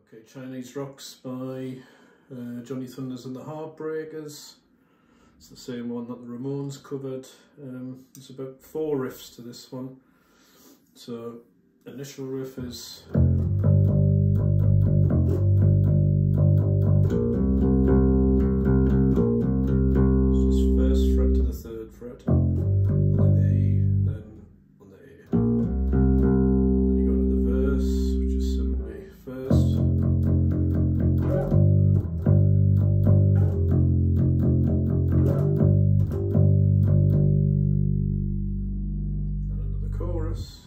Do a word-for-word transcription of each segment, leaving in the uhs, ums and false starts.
Okay, Chinese Rocks by uh, Johnny Thunders and the Heartbreakers. It's the same one that the Ramones covered. Um, there's about four riffs to this one. So, initial riff is it's just first fret to the third fret on the E, then on the A. Then you go to the verse, which is simply first. Chorus.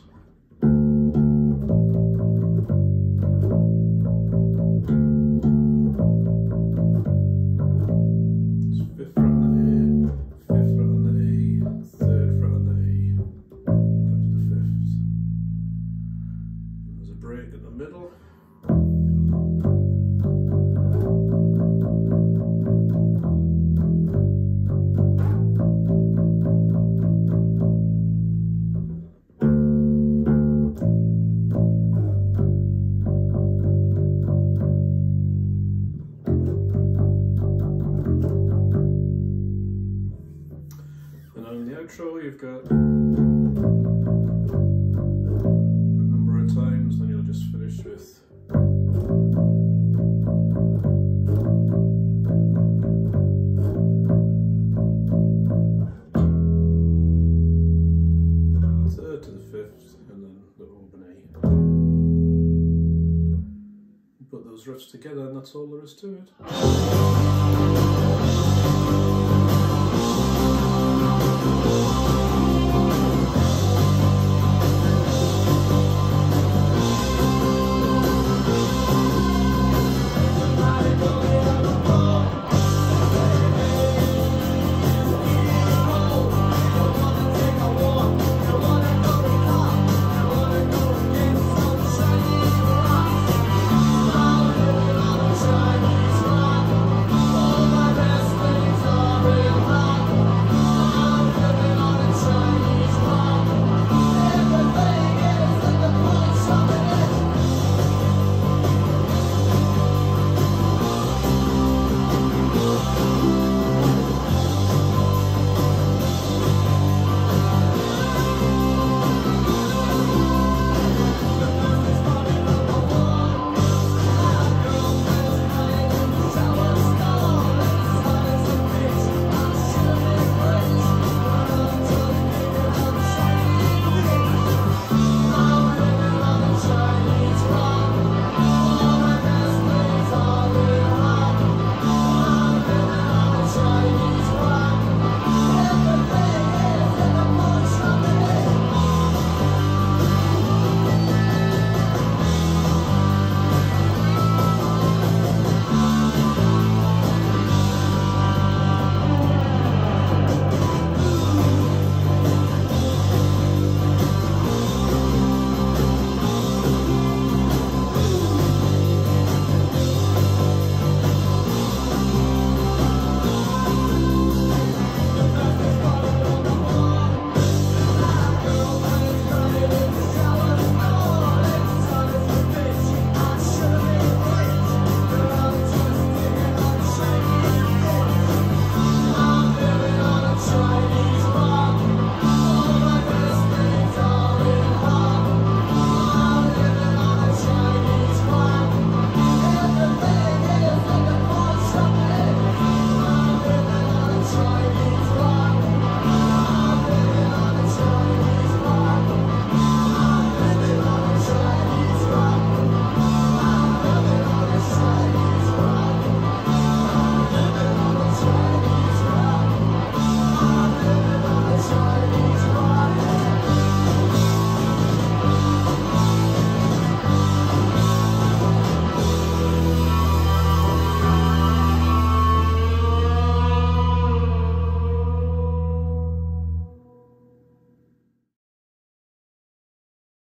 It's fifth fret on the A, fifth fret on the E, third fret on the E, back to the fifth. And there's a break in the middle. On the outro you've got a number of times, then you'll just finish with third to the fifth and then the open A. You put those riffs together and that's all there is to it.